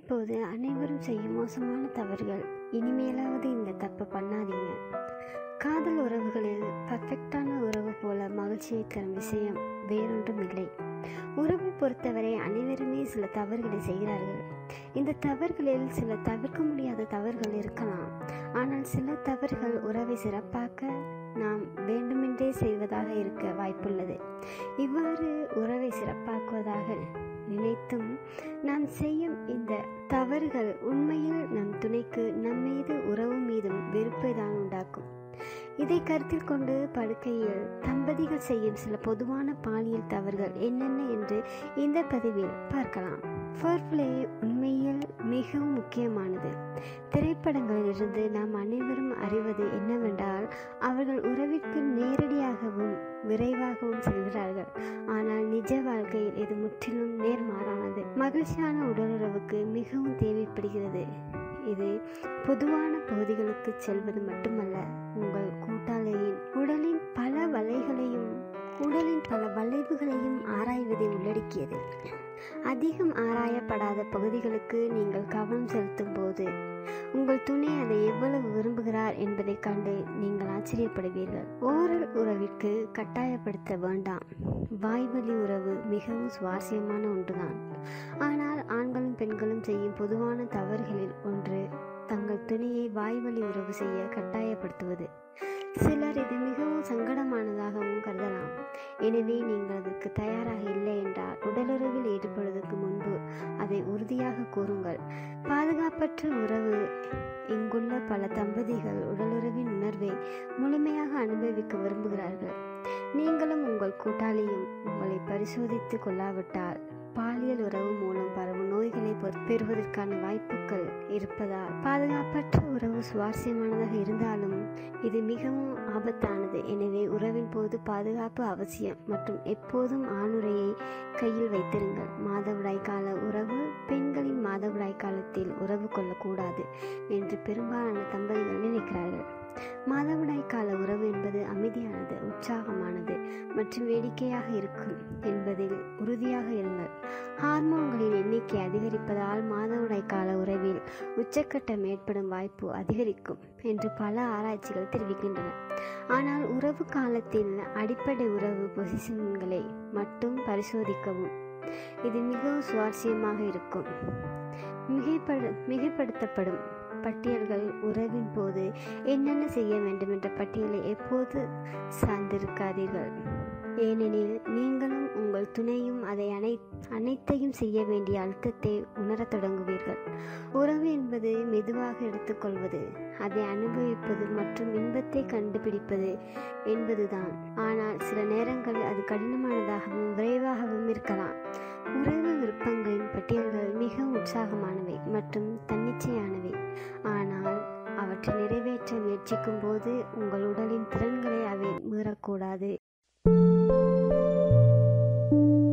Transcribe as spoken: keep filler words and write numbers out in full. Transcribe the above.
இப்போது அனைவரும் செய்யும் மோசமான தவறுகள். இனிமேலாவது இந்த தப்பை பண்ணாதீங்க. காதல் உறவுகளில் பர்ஃபெக்டான உறவு போல மகிழ்ச்சியை தரும் விஷயம் வேறொன்றும் இல்லை. உறவை பொறுத்தவரை அனைவருமே சில தவறுகளை செய்கிறார்கள். இந்த தவறுகளில் சில தவிர்க்க முடியாத தவறுகள் இருக்கலாம். ஆனால் சில தவறுகள் உறவை சிறப்பாக்க நாம் வேண்டுமென்றே செய்வதாக இருக்க வாய்ப்புள்ளது. இவ்வாறு உறவை சிறப்பாக்குவதாக நினைத்தும் நாம் செய்யும் இந்த தவறுகள் உண்மையில் நம் துணைக்கு நம் மீது உறவு மீதும் வெறுப்பை தான் உண்டாக்கும். இதை கருத்தில் கொண்டு படுக்கையில் தம்பதிகள் செய்யும் சில பொதுவான பாலியல் தவறுகள் என்னென்ன என்று இந்த பதிவில் பார்க்கலாம். ஃபோர்ப்ளே உண்மையில் மிகவும் முக்கியமானது. திரைப்படங்களிலிருந்து நாம் அனைவரும் அறிவது என்னவென்றால், அவர்கள் உறவிற்கு நேரடியாகவும் விரைவாகவும் செல்கிறார்கள். ஆனால் நிஜ வாழ்க்கையில் இது முற்றிலும் நேர்மாறானது. மகிழ்ச்சியான உடலுறவுக்கு மிகவும் தேவைப்படுகிறது. இது பொதுவான பகுதிகளுக்கு செல்வது மட்டுமல்ல, உங்கள் கூட்டாளியின் உடலின் பல வளைகளையும் உடலின் பல வளைவுகளையும் ஆராய்வதை உள்ளடக்கியது. அதிகம் ஆராயப்படாத பகுதிகளுக்கு நீங்கள் கவனம் செலுத்தும் போது உங்கள் துணை அதை எவ்வளவு விரும்புகிறார் என்பதை கண்டு நீங்கள் ஆச்சரியப்படுவீர்கள். ஓரல் உறவிற்கு கட்டாயப்படுத்த வேண்டாம். வாய்வழி உறவு மிகவும் சுவாரஸ்யமான ஒன்றுதான். ஆனால் ஆண்களும் பெண்களும் செய்யும் பொதுவான தவறுகளில் ஒன்று தங்கள் துணையை வாய்வழி உறவு செய்ய கட்டாயப்படுத்துவது. சிலர் இது மிகவும் சங்கடமானதாகவும் கருதலாம். எனவே நீங்கள் அதற்கு தயாராக இல்லை என்றால் உடலுறவில் ஈடுபடுவதற்கு முன்பு அதை உறுதியாக கூறுங்கள். பாதுகாப்பற்ற உறவு. இங்குள்ள பல தம்பதிகள் உடலுறவின் உணர்வை முழுமையாக அனுபவிக்க விரும்புகிறார்கள். நீங்களும் உங்கள் கூட்டாளியும் உங்களை பரிசோதித்து கொள்ளாவிட்டால் பாலியல் உறவு மூலம் பரவும் நோய்களை பெறுவதற்கான வாய்ப்புகள் இருப்பதால் பாதுகாப்பற்ற உறவு சுவாரஸ்யமானதாக இருந்தாலும் இது மிகவும் ஆபத்தானது. எனவே உறவின் போது பாதுகாப்பு அவசியம் மற்றும் எப்போதும் ஆணுறையை கையில் வைத்திருங்கள். மாதவிடாய் கால உறவு. பெண்களின் மாதவிடாய் காலத்தில் உறவு கொள்ளக்கூடாது என்று பெரும்பாலான தம்பதிகள் நினைக்கிறார்கள். மாதவிடாய் கால உறவு என்பது அமைதியானது, உற்சாகமானது மற்றும் வேடிக்கையாக இருக்கும் என்பதில் உறுதியாக இருங்கள். ஹார்மோன்களின் எண்ணிக்கை அதிகரிப்பதால் மாதவிடாய் கால உறவில் உச்சக்கட்டம் ஏற்படும் வாய்ப்பு அதிகரிக்கும் என்று பல ஆராய்ச்சிகள் தெரிவிக்கின்றன. ஆனால் உறவு காலத்தில் அடிப்படை உறவு பொசிஷன்களை மட்டும் பரிசோதிக்கவும். இது மிகவும் சுவாரஸ்யமாக இருக்கும். மிகைப்படு மிகைப்படுத்தப்படும் பட்டியல்கள். உறவின் போது என்னென்ன செய்ய வேண்டும் என்ற பட்டியலை எப்போது சார்ந்திருக்காதீர்கள். ஏனெனில் நீங்களும் உங்கள் துணையும் அதை அனை அனைத்தையும் செய்ய வேண்டிய அழுத்தத்தை உணரத் தொடங்குவீர்கள். உறவு என்பது மெதுவாக எடுத்துக்கொள்வது, அதை அனுபவிப்பது மற்றும் இன்பத்தை கண்டுபிடிப்பது என்பதுதான். ஆனால் சில நேரங்களில் அது கடினமானதாகவும் விரைவாகவும் இருக்கலாம். உறவு விருப்பங்களின் பட்டியல்கள் மிகவும் உற்சாகமானவை மற்றும் தன்னிச்சையானவை. ஆனால் அவற்றை நிறைவேற்ற முயற்சிக்கும் போது உங்கள் உடலின் திறன்களை அவை மீறக்கூடாது.